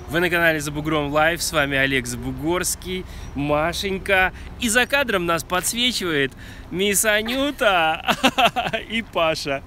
Вы на канале Забугром Лайв, с вами Олег Забугорский, Машенька. И за кадром нас подсвечивает мисс Анюта и Паша.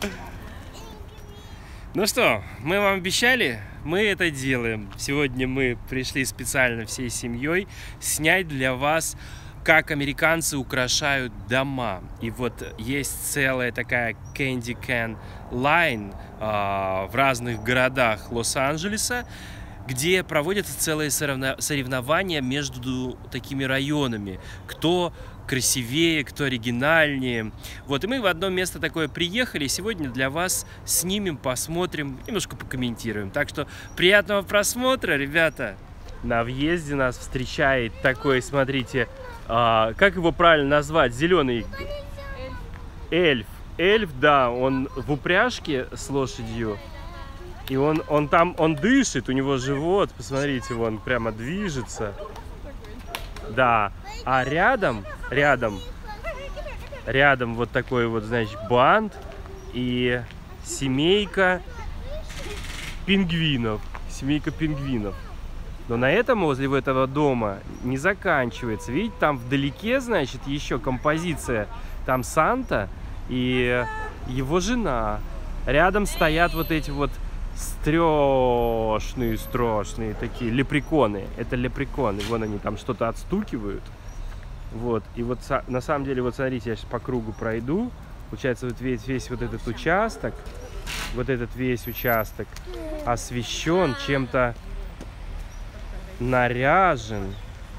Ну что, мы вам обещали, мы это делаем. Сегодня мы пришли специально всей семьей снять для вас, как американцы украшают дома. И вот есть целая такая Candy Can Line в разных городах Лос-Анджелеса, где проводятся целые соревнования между такими районами. Кто красивее, кто оригинальнее. Вот, и мы в одно место такое приехали. Сегодня для вас снимем, посмотрим, немножко покомментируем. Так что приятного просмотра, ребята! На въезде нас встречает такой, смотрите, как его правильно назвать? Зеленый эльф. Эльф, да, он в упряжке с лошадью. И он дышит, у него живот, посмотрите, он прямо движется. Да, а рядом вот такой вот, значит, бант и семейка пингвинов. Семейка пингвинов. Но на этом, возле этого дома, не заканчивается. Видите, там вдалеке, значит, еще композиция. Там Санта и его жена. Рядом стоят вот эти вот страшные такие лепреконы. Это лепреконы. Вон они там что-то отстукивают. Вот. И вот на самом деле, вот смотрите, я сейчас по кругу пройду. Получается, вот весь вот этот участок, весь участок освещен чем-то, наряжен.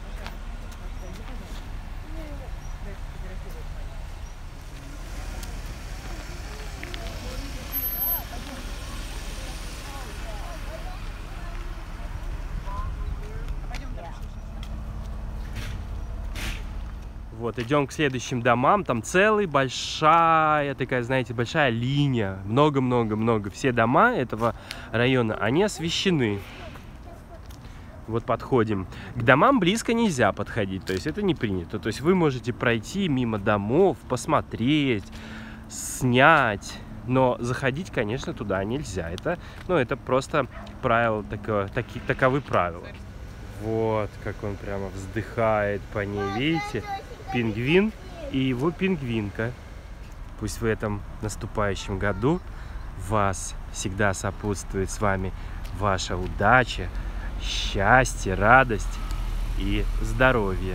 Вот, идем к следующим домам. Там целая большая такая, знаете, большая линия. Много. Все дома этого района, они освещены. Вот подходим. К домам близко нельзя подходить, то есть это не принято. То есть вы можете пройти мимо домов, посмотреть, снять, но заходить, конечно, туда нельзя. Это просто правило, таковы правила. Вот, как он прямо вздыхает по ней, видите? Пингвин и его пингвинка. Пусть в этом наступающем году вас всегда сопутствует с вами ваша удача, счастье, радость и здоровье.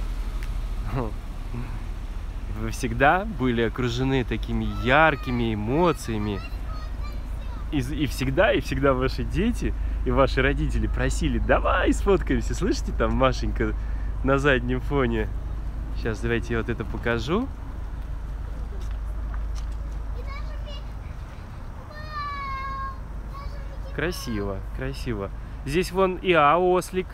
Вы всегда были окружены такими яркими эмоциями. И всегда ваши дети и ваши родители просили: давай сфоткаемся. Слышите, там Машенька на заднем фоне. Сейчас давайте я вот это покажу. Красиво. Здесь вон и ослик.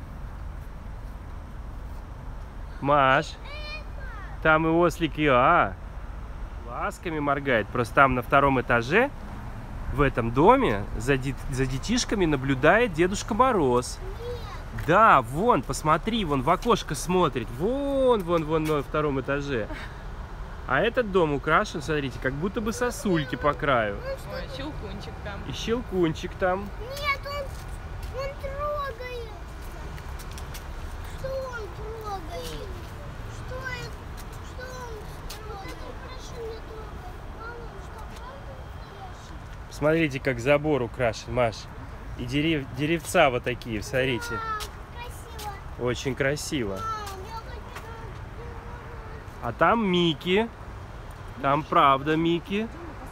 Маш, там и ослик и глазками моргает. Просто там на втором этаже, в этом доме, за детишками наблюдает Дедушка Мороз. Да, вон, посмотри, вон в окошко смотрит. Вон на втором этаже. А этот дом украшен, смотрите, как будто бы сосульки по краю. Ой, щелкунчик там. И щелкунчик там. Нет, он трогает. Что он трогает? Что он трогает? Прошу, не трогай. Мама, что правда украшен? Смотрите, как забор украшен, Маш. И деревца вот такие, смотрите. Красиво. Очень красиво. Мам, я хочу. А там Микки. Там правда Микки.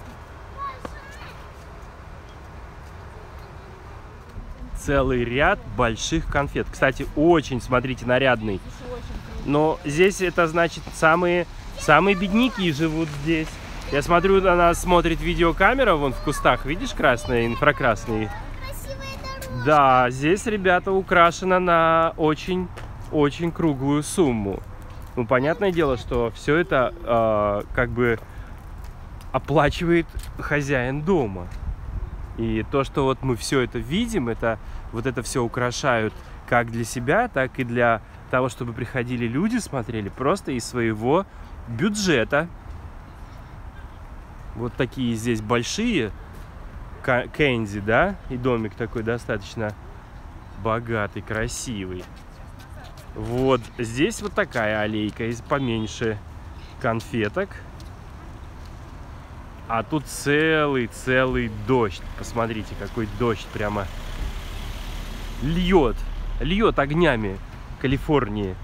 Целый ряд больших конфет. Кстати, очень, смотрите, нарядный. Но здесь это значит самые бедняки живут здесь. Я смотрю, на нас смотрит видеокамера вон в кустах. Видишь, красные, инфракрасные? Красивая дорога. Да, здесь, ребята, украшено на очень круглую сумму. Ну, понятное дело, что все это как бы оплачивает хозяин дома. И то, что вот мы все это видим, это все украшают как для себя, так и для того, чтобы приходили люди, смотрели просто из своего бюджета. Вот такие здесь большие Кэнди, да, и домик такой достаточно богатый, красивый. Вот здесь вот такая аллейка, из поменьше конфеток. А тут целый дождь. Посмотрите, какой дождь прямо льет огнями Калифорнии.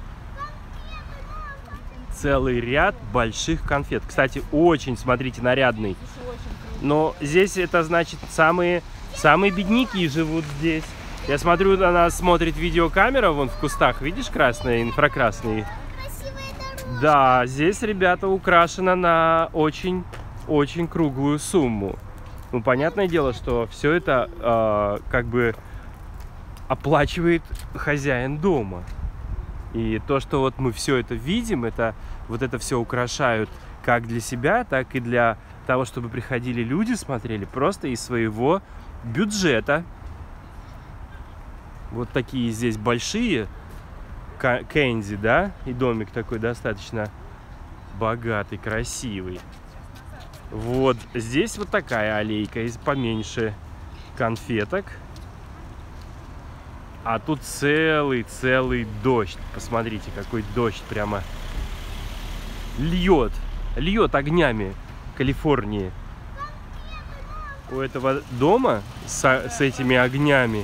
Целый ряд больших конфет. Кстати, очень, смотрите, нарядный. Но здесь это значит самые бедняки живут здесь. Я смотрю, на нас смотрит видеокамера вон в кустах. Видишь, красные, инфракрасные? Да, здесь, ребята, украшено на очень круглую сумму. Ну, понятное дело, что все это как бы оплачивает хозяин дома. И то, что вот мы все это видим, это вот это все украшают как для себя, так и для того, чтобы приходили люди, смотрели просто из своего бюджета. Вот такие здесь большие кэнди, да, и домик такой достаточно богатый, красивый. Вот здесь вот такая аллейка, из поменьше конфеток. А тут целый дождь. Посмотрите, какой дождь прямо льет огнями Калифорнии. У этого дома с этими огнями.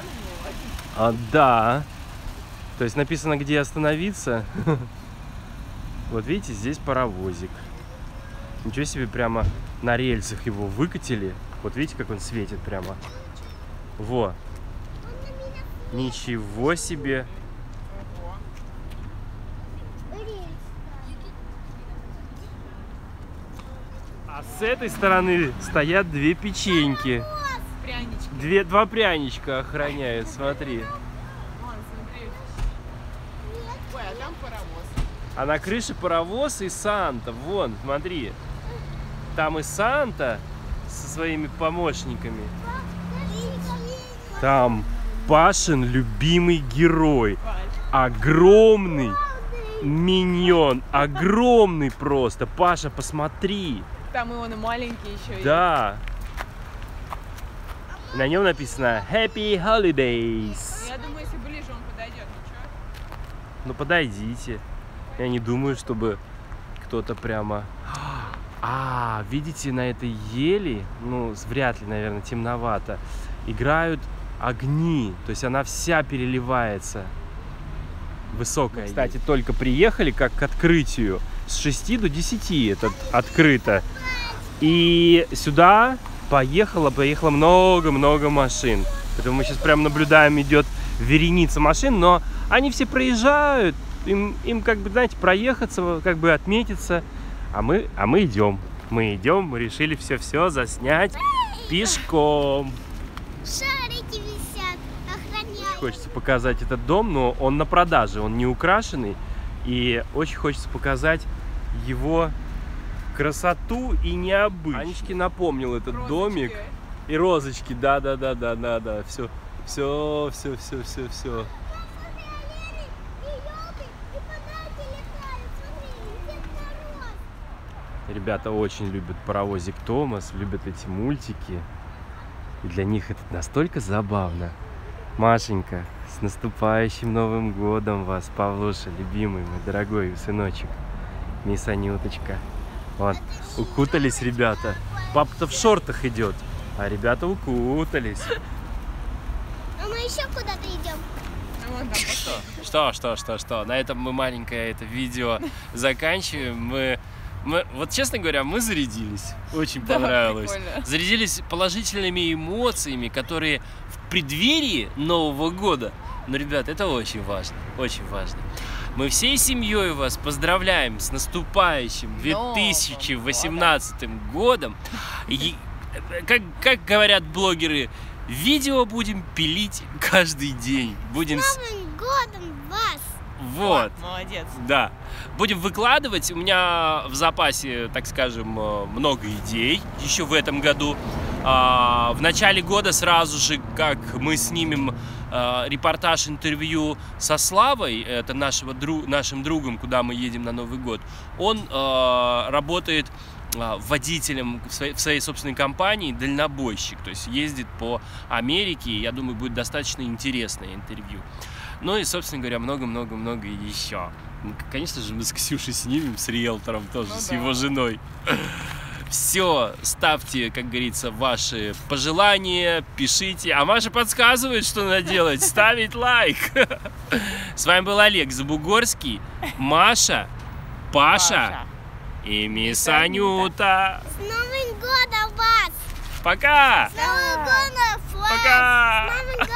Да. То есть написано, где остановиться. Вот видите, здесь паровозик. Ничего себе, прямо на рельсах его выкатили. Вот видите, как он светит прямо. Во. Ничего себе. А с этой стороны стоят две печеньки. Два пряничка охраняют, смотри. Ой, а там паровоз. А на крыше паровоз и Санта. Вон, смотри. Там и Санта со своими помощниками. Там Пашин любимый герой. Огромный миньон. Огромный просто. Паша, посмотри. Там и он и маленький еще. Да. На нем написано Happy Holidays. Я думаю, если ближе он подойдет, ничего. Ну подойдите. Я не думаю, чтобы кто-то прямо... видите, на этой ели, ну, вряд ли, наверное, темновато, играют огни. То есть она вся переливается. Высокая. Кстати, только приехали как к открытию. С 6 до 10 это открыто. И сюда поехало много машин. Поэтому мы сейчас прям наблюдаем, идет вереница машин, но они все проезжают. Им как бы, знаете, проехаться, как бы отметиться. А мы идем. Мы решили все заснять пешком. Шарики висят, охраняют. Хочется показать этот дом, но он на продаже, он не украшенный. И очень хочется показать его красоту и необычность. Анечке напомнил этот Розочки. домик. И розочки, да. Все. Ребята очень любят паровозик Томас, любят эти мультики. И для них это настолько забавно. Машенька, с наступающим Новым годом вас, Павлуша, любимый мой дорогой сыночек. Мисс Анюточка. Вот, укутались ребята. Папа-то в шортах идет, а ребята укутались. А мы еще куда-то идем. Вон там Что? На этом мы маленькое это видео заканчиваем. Вот, честно говоря, мы зарядились. Очень понравилось. прикольно. Зарядились положительными эмоциями, которые в преддверии Нового года. Но, ребят, это очень важно. Очень важно. Мы всей семьей вас поздравляем с наступающим 2018 годом. И, как говорят блогеры, видео будем пилить каждый день. Будем... С Новым годом вас! Вот. Молодец. Да. Будем выкладывать. У меня в запасе, так скажем, много идей еще в этом году. В начале года сразу же, как мы снимем репортаж, интервью со Славой, это нашим другом, куда мы едем на Новый год. Он работает водителем в своей собственной компании, дальнобойщик, то есть ездит по Америке, я думаю, будет достаточно интересное интервью. Ну и, собственно говоря, много-много-много еще. Конечно же, мы с Ксюшей снимем, с риэлтором тоже, с его женой. Все, ставьте, как говорится, ваши пожелания, пишите. А Маша подсказывает, что надо делать. Ставить лайк. С вами был Олег Забугорский, Маша, Паша и мисс Анюта. С Новым годом вас! Пока! С Новым годом вас! Пока! С Новым